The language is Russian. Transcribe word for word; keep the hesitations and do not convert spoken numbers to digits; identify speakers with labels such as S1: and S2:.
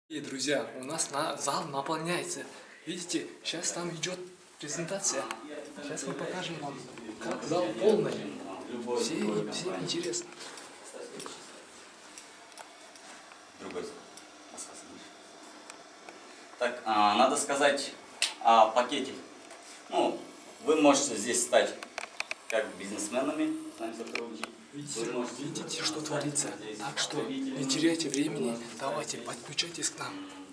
S1: И, друзья, у нас на, зал наполняется. Видите, сейчас там идет презентация. Сейчас мы покажем вам, как зал полный. Все, всем интересно.
S2: Другой. Так, а, надо сказать о пакете. Ну, вы можете здесь стать как бизнесменами, с нами сотрудничать.
S1: Видите, видите, что творится. Так что не теряйте времени, давайте подключайтесь к нам.